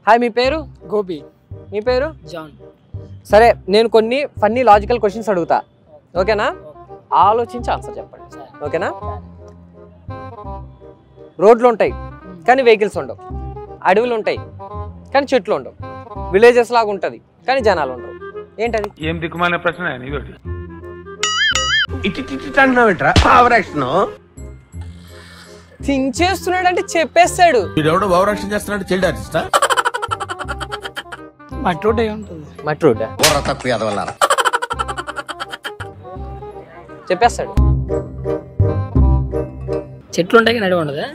Hi, మీ పేరు? గోపి. మీ పేరు? John. సరే, నేను కొన్ని ఫన్నీ లాజికల్ క్వశ్చన్స్ అడుగుతా, ఓకేనా? ఆలోచించి ఆన్సర్ చెప్పండి, ఓకేనా? రోడ్లు ఉంటాయి కానీ వెహికల్స్ ఉండవు, అడవులు ఉంటాయి కానీ చెట్లు ఉండవు, విలేజెస్ లాగా ఉంటుంది కానీ జనాలు ఉండరు. ఏంటది? ఏం దిక్కుమాలిన ప్రశ్న ఇదొకటి. థింక్ చేస్తున్నాడు అంటే చెప్పేస్తాడు. మట్టి రోడ్ అయి ఉంటుంది. మట్టి రోడ్ చెప్పేస్తాడు. చెట్లు ఉంటాయి నడి ఉండదా?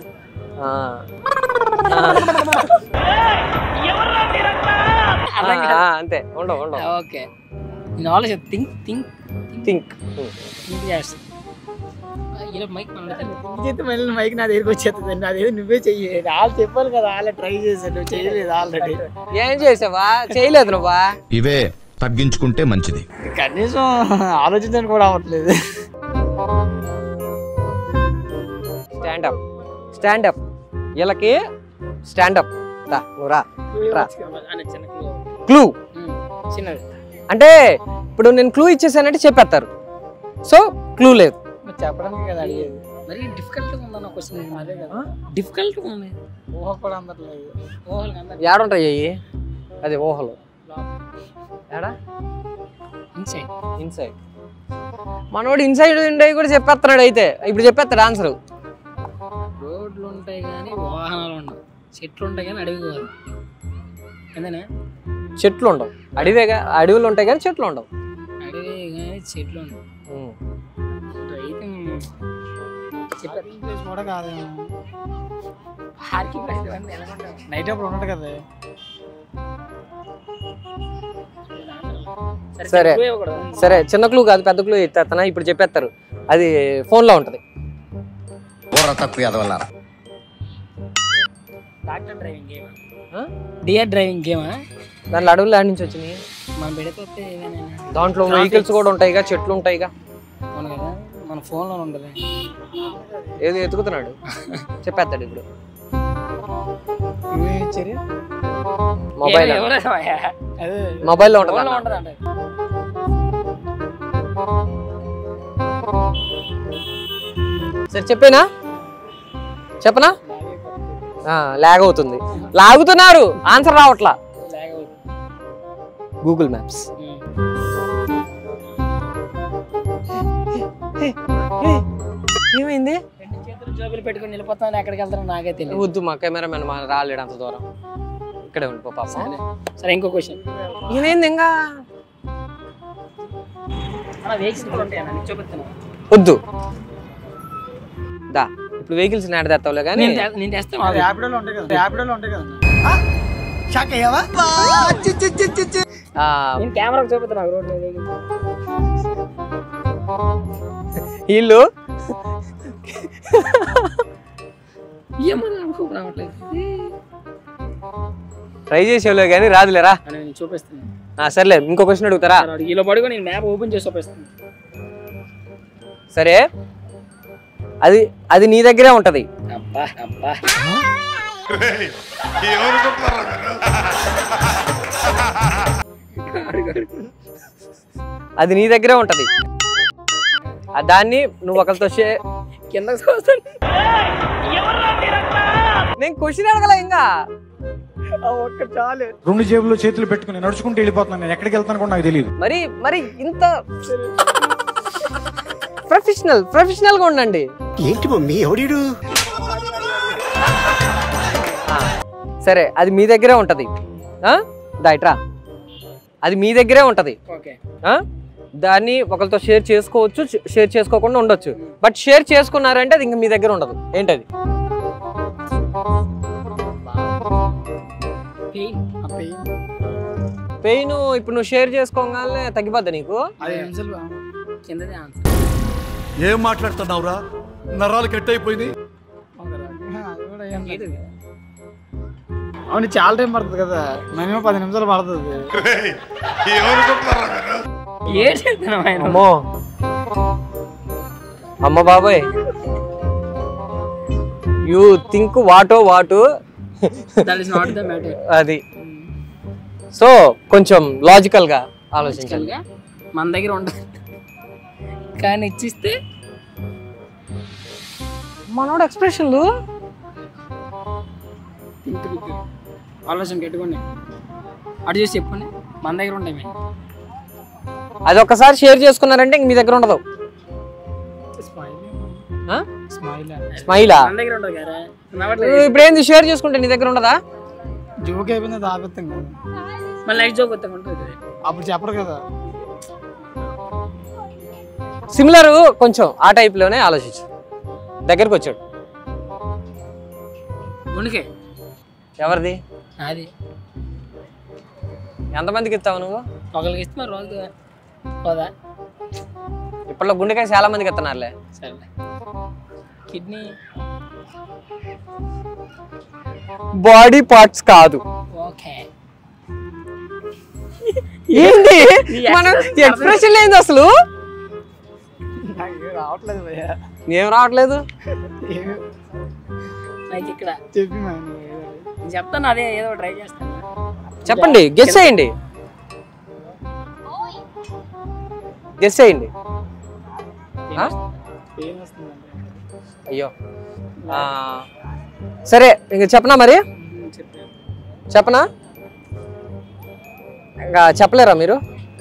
అంతే, ఉండవు ఉండవు. ఓకే, నేను ఆలోచి థింక్ థింక్ థింక్ చేస్తాను. మైక్ నా దగ్గరికి వచ్చేస్తుంది. నాదేదో నువ్వే చెయ్యి. వాళ్ళు చెప్పాలి కదా, వాళ్ళే ట్రై చేశారు, నువ్వు చేయలేదు ఆల్రెడీ. ఏం చేసావా? చేయలేదు నువ్వా? ఇవే తగ్గించుకుంటే మంచిది. కనీసం ఆలోచించని కూడా అవ్వట్లేదు. స్టాండప్ స్టాండప్ వీళ్ళకి స్టాండప్ రా. క్లూ చిన్నది అంటే ఇప్పుడు నేను క్లూ ఇచ్చేసానంటే చెప్పేస్తారు, సో క్లూ లేదు. చెప్పడానికి కదా అడిగేది. మరి డిఫికల్ట్ ఉందన్న క్వశ్చన్. అదే కదా డిఫికల్ట్ ఉంది. ఊహ కూడా అందట్లేదు. ఊహలు అందట్లేదు. ఏడుంటాయి అయ్యి? అదే ఊహలు. ఏడా? ఇన్సైడ్. ఇన్సైడ్. మనోడు ఇన్సైడ్ ఉండేవి కూడా చెప్పేస్తున్నాడు. అయితే ఇప్పుడు చెప్పేస్తాడు ఆన్సర్. రోడ్లు ఉంటాయి కానీ వాహనాలు ఉండవు, చెట్లు ఉంటాయి కానీ అడవి కాదు. అంతేనా? చెట్లు ఉండవు, అడవిగా అడవులు ఉంటాయి కానీ చెట్లు ఉండవు. అడవి కానీ చెట్లు ఉండవు. కూడా కాదేమో. నైట్ అప్పుడు ఉన్నాడు కదా. సరే సరే, చిన్న క్లూ కాదు పెద్ద క్లూ ఇచ్చేస్తానా? ఇప్పుడు చెప్పేస్తారు. అది ఫోన్ లో ఉంటది. డియర్ డ్రైవింగ్ గేమా? దాంట్లో అడవులు ఆడి నుంచి వచ్చినాయి. మనం పెడితే దాంట్లో వెహికల్స్ కూడా ఉంటాయిగా, చెట్లు ఉంటాయిగా. అవును కదా, మన ఫోన్ లో ఉండదు. ఏది ఎత్తుకుతున్నాడు చెప్పేస్తాడు ఇప్పుడు. మొబైల్ మొబైల్లో ఉంటుంది. సరే చెప్పేనా? చెప్పనా? లాగ్ అవుతుంది. లాగుతున్నారు, ఆన్సర్ రావట్లా. Google maps. ఏమైంది? జోబులు పెట్టుకుని వెళ్ళిపోతాను. ఎక్కడికి వెళ్తాను నాకే తెలియదు. వద్దు, మా కెమెరామెన్ రాలేడు అంత దూరం, ఇక్కడే ఉండిపో పాపం. సరే ఇంకో క్వశ్చన్. ఏమైంది ఇంకా? చూపిస్తాను. వద్దు దా, ఇప్పుడు వెహికల్స్ నాటి తెస్తావులే కానీ నేను తెస్తాను. కెమెరా చూపిస్తాను. వీళ్ళు ట్రై చేసేవాళ్ళు కానీ రాదులేరా. చూపిస్తాను. సర్లే, ఇంకో క్వశ్చన్ అడుగుతారా? ఇలా పడుకో, నేను మ్యాప్ ఓపెన్ చేసి చూపిస్తాను. సరే, అది అది నీ దగ్గరే ఉంటది. అది నీ దగ్గరే ఉంటది. దాన్ని నువ్వు ఒకరితో కింద చూస్తాను. నేను క్వశ్చన్ అడగల ఇంకా. చాలు. 2 జేబుల్లో చేతులు పెట్టుకుని నడుచుకుంటూ వెళ్ళిపోతున్నాను. నేను ఎక్కడికి వెళ్తాను కూడా నాకు తెలియదు. మరి ఇంత ప్రొఫెషనల్ గా ఉండండి. ఏంటి మమ్మీ ఎవడు? సరే, అది మీ దగ్గరే ఉంటది. దాయిట్రా, అది మీ దగ్గరే ఉంటది. దాన్ని ఒకరితో షేర్ చేసుకోవచ్చు, షేర్ చేసుకోకుండా ఉండొచ్చు. బట్ షేర్ చేసుకున్నారంటే అది ఇంకా మీ దగ్గర ఉండదు. ఏంటది? పెయిన్. ఇప్పుడు నువ్వు షేర్ చేసుకోగానే తగ్గిపోద్దా నీకు? ఏం మాట్లాడుతున్నావురా? నరాలు కట్ అయిపోయింది. అవును, చాలా టైం పడుతుంది కదా. మినిమం 10 నిమిషాలు పడుతుంది. అమ్మో అమ్మ బాబాయ్, you think what what, that is not the matter. అది సో కొంచెం లాజికల్ గా ఆలోచించాలి. గా మన దగ్గర ఉండదు కానీ ఇచ్చిస్తే మనోడు ఎక్స్ప్రెషన్లు ఆలోచన పెట్టుకోండి అటు చూసి చెప్పండి మన దగ్గర ఉంటాయి మేము. అది ఒక్కసారి షేర్ చేసుకున్నారంటే ఇంక మీ దగ్గర ఉండదు. స్మైలా మన దగ్గర ఉండదు కదా ఇప్పుడు ఏంది షేర్ చేసుకుంటే నీ దగ్గర ఉండదా? జోక్ అయిపోయింది దాపెత్తాం కదా మళ్ళీ నెక్స్ట్ జోక్ వస్తాం ఉంటుంది అప్పుడు చెప్పరు కదా. సిమిలర్ కొంచెం ఆ టైప్ లోనే ఆలోచించు. దగ్గరికి వచ్చాడు. ఉనికి ఎవరిది? అది ఎంతమందికి ఇస్తావు నువ్వు? ఒకరికి ఇస్తే మరి రోజు పోదా. ఇప్పట్లో గుండెకాయ చాలా మందికి ఇస్తున్నారులే. సరే కిడ్నీ బాడీ పార్ట్స్ కాదు. ఓకే ఏంటి మనం ఎక్స్ప్రెషన్ లేదు అసలు. రావట్లేదు భయ్యా. ఏం రావట్లేదు? నాకు ఇక్కడ చెప్పి నేను చెప్తాను అదే ఏదో ట్రై చేస్తాను. చెప్పండి, గెస్ చేయండి. గెస్ చేయండి. పెయిన్ వస్తుందండి. అయ్యో సరే ఇంక చెప్పనా మరి? చెప్పనా? ఇంకా చెప్పలేరా మీరు?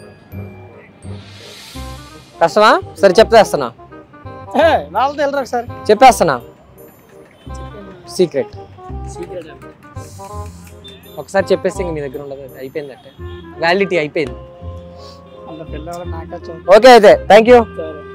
కష్టమా? సరే చెప్పేస్తున్నా. నాలుగు వెళ్ళరు ఒకసారి చెప్పేస్తున్నా. సీక్రెట్. సీక్రెట్ ఒకసారి చెప్పేస్తే ఇంక మీ దగ్గర ఉండదు. అయిపోయిందంటే వ్యాలిడిటీ అయిపోయింది. అంత పిల్లవాడు నాకే ఓకే అయితే థ్యాంక్ యూ. సరే